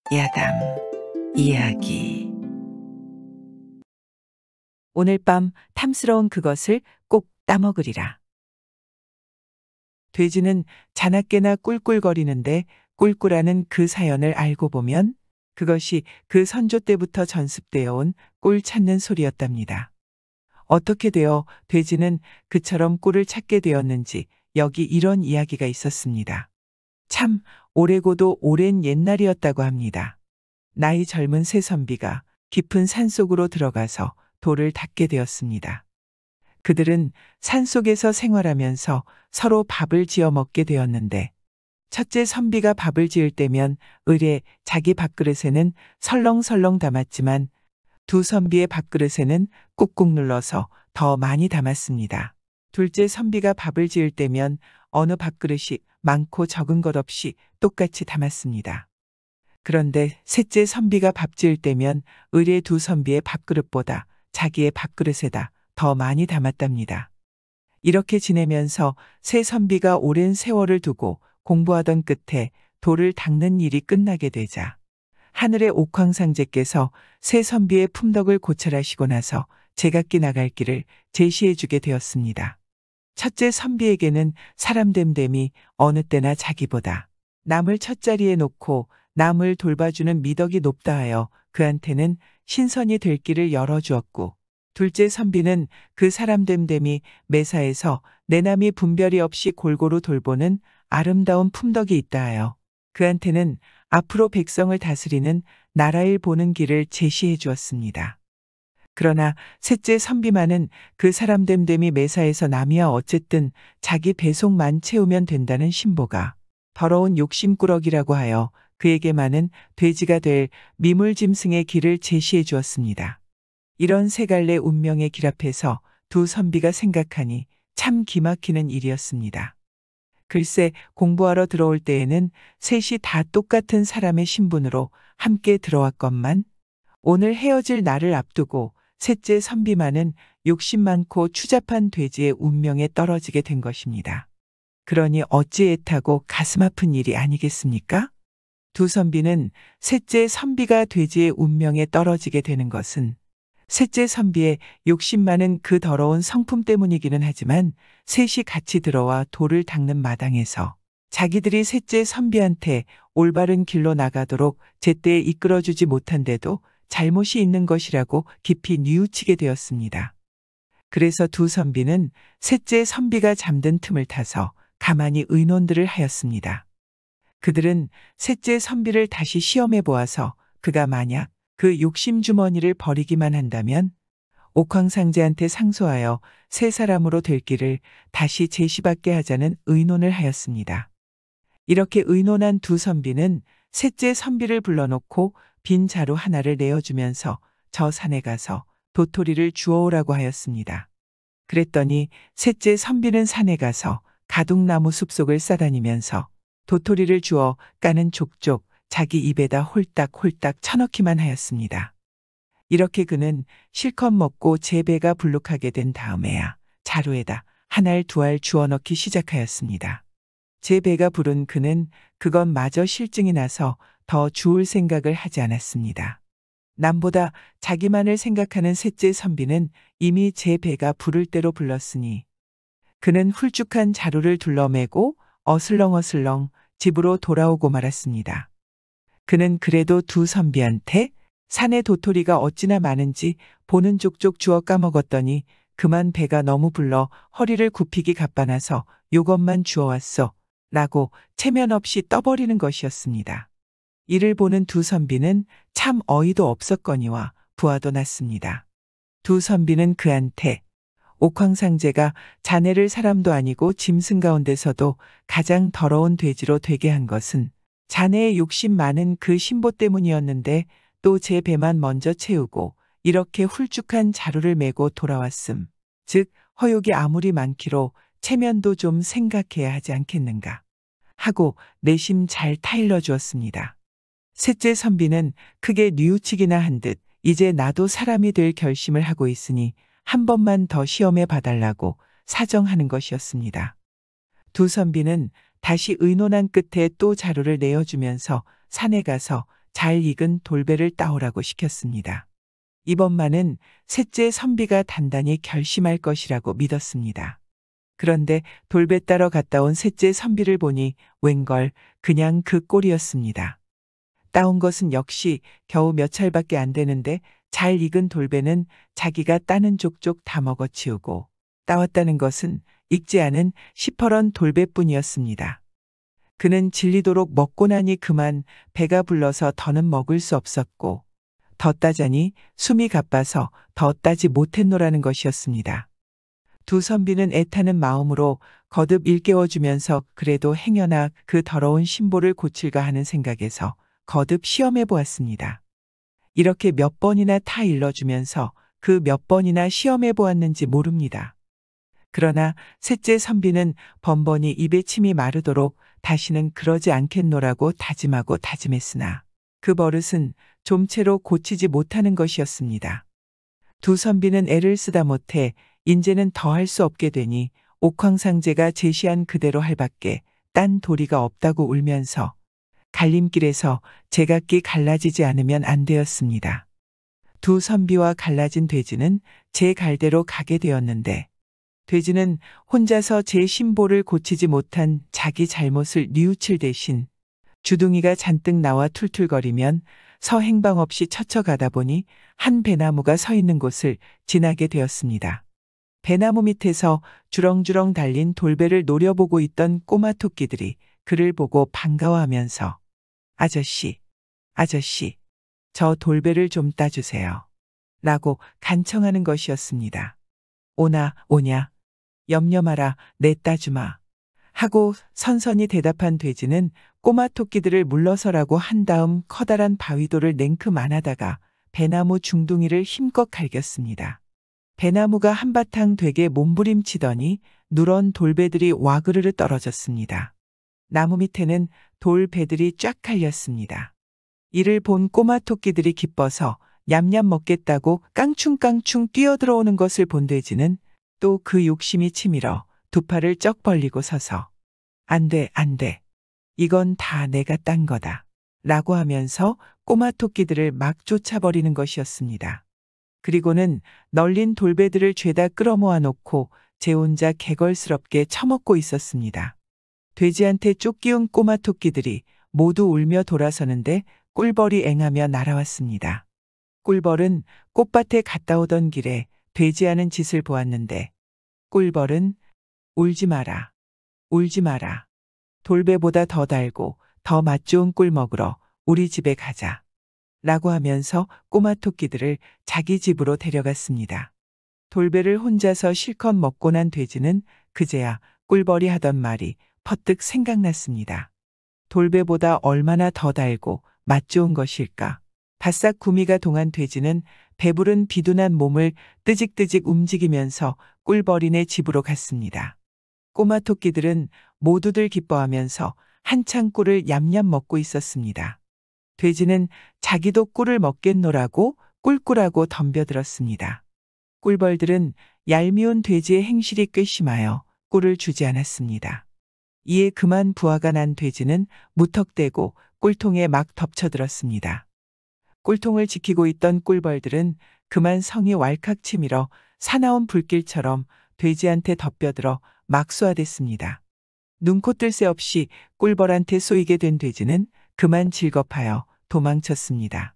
야담 이야기. 오늘 밤 탐스러운 그것을 꼭 따먹으리라. 돼지는 자나깨나 꿀꿀거리는데 꿀꿀하는 그 사연을 알고 보면 그것이 그 선조 때부터 전습되어 온 꿀 찾는 소리였답니다. 어떻게 되어 돼지는 그처럼 꿀을 찾게 되었는지 여기 이런 이야기가 있었습니다. 참 오래고도 오랜 옛날이었다고 합니다. 나이 젊은 새 선비가 깊은 산속으로 들어가서 돌을 닦게 되었습니다. 그들은 산속에서 생활하면서 서로 밥을 지어 먹게 되었는데 첫째 선비가 밥을 지을 때면 을에 자기 밥그릇에는 설렁설렁 담았지만 두 선비의 밥그릇에는 꾹꾹 눌러서 더 많이 담았습니다. 둘째 선비가 밥을 지을 때면 어느 밥그릇이 많고 적은 것 없이 똑같이 담았습니다. 그런데 셋째 선비가 밥 지을 때면 을의 두 선비의 밥그릇보다 자기의 밥그릇에다 더 많이 담았답니다. 이렇게 지내면서 세 선비가 오랜 세월을 두고 공부하던 끝에 돌을 닦는 일이 끝나게 되자 하늘의 옥황상제께서 세 선비의 품덕을 고찰하시고 나서 제각기 나갈 길을 제시해 주게 되었습니다. 첫째 선비에게는 사람 됨됨이 어느 때나 자기보다 남을 첫자리에 놓고 남을 돌봐주는 미덕이 높다 하여 그한테는 신선이 될 길을 열어주었고, 둘째 선비는 그 사람 됨됨이 매사에서 내남이 분별이 없이 골고루 돌보는 아름다운 품덕이 있다 하여 그한테는 앞으로 백성을 다스리는 나라일 보는 길을 제시해 주었습니다. 그러나 셋째 선비만은 그 사람 됨됨이 매사에서 남이야 어쨌든 자기 배속만 채우면 된다는 신보가 더러운 욕심꾸러기라고 하여 그에게만은 돼지가 될 미물짐승의 길을 제시해 주었습니다. 이런 세 갈래 운명의 길 앞에서 두 선비가 생각하니 참 기막히는 일이었습니다. 글쎄 공부하러 들어올 때에는 셋이 다 똑같은 사람의 신분으로 함께 들어왔건만 오늘 헤어질 날을 앞두고 셋째 선비만은 욕심 많고 추잡한 돼지의 운명에 떨어지게 된 것입니다. 그러니 어찌 애타고 가슴 아픈 일이 아니겠습니까? 두 선비는 셋째 선비가 돼지의 운명에 떨어지게 되는 것은 셋째 선비의 욕심 많은 그 더러운 성품 때문이기는 하지만 셋이 같이 들어와 돌을 닦는 마당에서 자기들이 셋째 선비한테 올바른 길로 나가도록 제때에 이끌어주지 못한데도 잘못이 있는 것이라고 깊이 뉘우치게 되었습니다. 그래서 두 선비는 셋째 선비가 잠든 틈을 타서 가만히 의논들을 하였습니다. 그들은 셋째 선비를 다시 시험해 보아서 그가 만약 그 욕심 주머니를 버리기만 한다면 옥황상제한테 상소하여 세 사람으로 될 길을 다시 제시받게 하자는 의논을 하였습니다. 이렇게 의논한 두 선비는 셋째 선비를 불러놓고 빈 자루 하나를 내어주면서 저 산에 가서 도토리를 주워오라고 하였습니다. 그랬더니 셋째 선비는 산에 가서 가둑나무 숲속을 싸다니면서 도토리를 주워 까는 족족 자기 입에다 홀딱홀딱 쳐넣기만 하였습니다. 이렇게 그는 실컷 먹고 제 배가 불룩하게 된 다음에야 자루에다 한 알 두 알 주워 넣기 시작하였습니다. 제 배가 부른 그는 그것마저 실증이 나서 더 주울 생각을 하지 않았습니다. 남보다 자기만을 생각하는 셋째 선비는 이미 제 배가 부를 대로 불렀으니 그는 훌쭉한 자루를 둘러매고 어슬렁어슬렁 집으로 돌아오고 말았습니다. 그는 그래도 두 선비한테 산에 도토리가 어찌나 많은지 보는 족족 주워 까먹었더니 그만 배가 너무 불러 허리를 굽히기 가빠나서 요것만 주워왔어 라고 체면 없이 떠버리는 것이었습니다. 이를 보는 두 선비는 참 어이도 없었거니와 부하도 났습니다. 두 선비는 그한테 옥황상제가 자네를 사람도 아니고 짐승 가운데서도 가장 더러운 돼지로 되게 한 것은 자네의 욕심 많은 그 신보 때문이었는데 또 제 배만 먼저 채우고 이렇게 훌쭉한 자루를 메고 돌아왔음. 즉 허욕이 아무리 많기로 체면도 좀 생각해야 하지 않겠는가 하고 내심 잘 타일러 주었습니다. 셋째 선비는 크게 뉘우치기나 한 듯 이제 나도 사람이 될 결심을 하고 있으니 한 번만 더 시험해 봐달라고 사정하는 것이었습니다. 두 선비는 다시 의논한 끝에 또 자루를 내어주면서 산에 가서 잘 익은 돌배를 따오라고 시켰습니다. 이번만은 셋째 선비가 단단히 결심할 것이라고 믿었습니다. 그런데 돌배 따러 갔다 온 셋째 선비를 보니 웬걸 그냥 그 꼴이었습니다. 따온 것은 역시 겨우 몇 찰밖에 안 되는데 잘 익은 돌배는 자기가 따는 족족 다 먹어치우고 따왔다는 것은 익지 않은 시퍼런 돌배뿐이었습니다. 그는 질리도록 먹고 나니 그만 배가 불러서 더는 먹을 수 없었고 더 따자니 숨이 가빠서 더 따지 못했노라는 것이었습니다. 두 선비는 애타는 마음으로 거듭 일깨워주면서 그래도 행여나 그 더러운 신보를 고칠까 하는 생각에서 거듭 시험해 보았습니다. 이렇게 몇 번이나 타 일러주면서 그 몇 번이나 시험해 보았는지 모릅니다. 그러나 셋째 선비는 번번이 입에 침이 마르도록 다시는 그러지 않겠노라고 다짐하고 다짐했으나 그 버릇은 좀채로 고치지 못하는 것이었습니다. 두 선비는 애를 쓰다 못해 인제는 더 할 수 없게 되니 옥황상제가 제시한 그대로 할 밖에 딴 도리가 없다고 울면서 갈림길에서 제각기 갈라지지 않으면 안 되었습니다. 두 선비와 갈라진 돼지는 제 갈대로 가게 되었는데 돼지는 혼자서 제 신보를 고치지 못한 자기 잘못을 뉘우칠 대신 주둥이가 잔뜩 나와 툴툴거리면 서행방 없이 처쳐가다 보니 한 배나무가 서 있는 곳을 지나게 되었습니다. 배나무 밑에서 주렁주렁 달린 돌배를 노려보고 있던 꼬마 토끼들이 그를 보고 반가워하면서 아저씨, 아저씨, 저 돌배를 좀 따주세요. 라고 간청하는 것이었습니다. 오나 오냐, 염려 마라, 내 따주마. 하고 선선히 대답한 돼지는 꼬마 토끼들을 물러서라고 한 다음 커다란 바위돌을 냉큼 안하다가 배나무 중둥이를 힘껏 갈겼습니다. 배나무가 한바탕 되게 몸부림치더니 누런 돌배들이 와그르르 떨어졌습니다. 나무 밑에는 돌배들이 쫙 갈렸습니다. 이를 본 꼬마 토끼들이 기뻐서 냠냠 먹겠다고 깡충깡충 뛰어들어오는 것을 본 돼지는 또 그 욕심이 치밀어 두 팔을 쩍 벌리고 서서 안 돼, 안 돼. 이건 다 내가 딴 거다. 라고 하면서 꼬마 토끼들을 막 쫓아버리는 것이었습니다. 그리고는 널린 돌배들을 죄다 끌어모아 놓고 제 혼자 개걸스럽게 처먹고 있었습니다. 돼지한테 쫓기운 꼬마 토끼들이 모두 울며 돌아서는데 꿀벌이 앵하며 날아왔습니다. 꿀벌은 꽃밭에 갔다 오던 길에 돼지 하는 짓을 보았는데 꿀벌은 울지 마라, 울지 마라. 돌배보다 더 달고 더 맛 좋은 꿀 먹으러 우리 집에 가자. 라고 하면서 꼬마 토끼들을 자기 집으로 데려갔습니다. 돌배를 혼자서 실컷 먹고 난 돼지는 그제야 꿀벌이 하던 말이 퍼뜩 생각났습니다. 돌배보다 얼마나 더 달고 맛 좋은 것일까. 바싹 구미가 동한 돼지는 배부른 비둔한 몸을 뜨직뜨직 움직이면서 꿀벌이네 집으로 갔습니다. 꼬마 토끼들은 모두들 기뻐하면서 한창 꿀을 얌얌 먹고 있었습니다. 돼지는 자기도 꿀을 먹겠노라고 꿀꿀하고 덤벼들었습니다. 꿀벌들은 얄미운 돼지의 행실이 괘씸하여 꿀을 주지 않았습니다. 이에 그만 부하가 난 돼지는 무턱대고 꿀통에 막 덮쳐들었습니다. 꿀통을 지키고 있던 꿀벌들은 그만 성이 왈칵 치밀어 사나운 불길처럼 돼지한테 덮여들어 막 쏘아댔습니다. 눈코 뜰 새 없이 꿀벌한테 쏘이게 된 돼지는 그만 질겁하여 도망쳤습니다.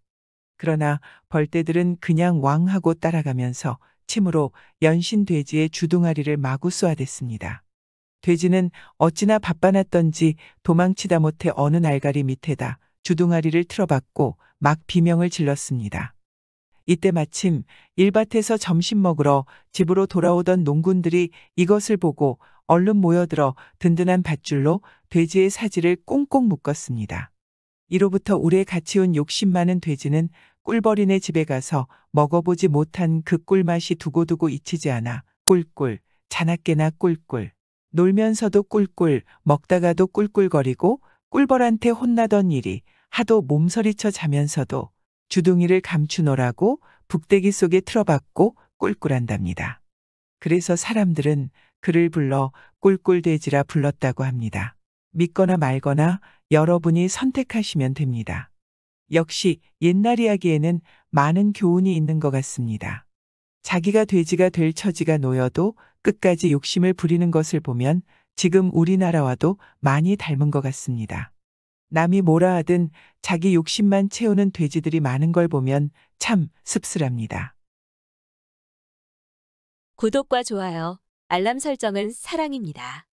그러나 벌떼들은 그냥 왕하고 따라가면서 침으로 연신 돼지의 주둥아리를 마구 쏘아댔습니다. 돼지는 어찌나 바빠났던지 도망치다 못해 어느 날가리 밑에다 주둥아리를 틀어박고 막 비명을 질렀습니다. 이때 마침 일밭에서 점심 먹으러 집으로 돌아오던 농군들이 이것을 보고 얼른 모여들어 든든한 밧줄로 돼지의 사지를 꽁꽁 묶었습니다. 이로부터 오래 같이 온 욕심 많은 돼지는 꿀벌이네 집에 가서 먹어보지 못한 그 꿀맛이 두고두고 잊히지 않아 꿀꿀, 자나깨나 꿀꿀, 놀면서도 꿀꿀, 먹다가도 꿀꿀거리고 꿀벌한테 혼나던 일이 하도 몸서리쳐 자면서도 주둥이를 감추노라고 북대기 속에 틀어박고 꿀꿀한답니다. 그래서 사람들은 그를 불러 꿀꿀돼지라 불렀다고 합니다. 믿거나 말거나 여러분이 선택하시면 됩니다. 역시 옛날 이야기에는 많은 교훈이 있는 것 같습니다. 자기가 돼지가 될 처지가 놓여도 끝까지 욕심을 부리는 것을 보면 지금 우리나라와도 많이 닮은 것 같습니다. 남이 뭐라 하든 자기 욕심만 채우는 돼지들이 많은 걸 보면 참 씁쓸합니다. 구독과 좋아요, 알람 설정은 사랑입니다.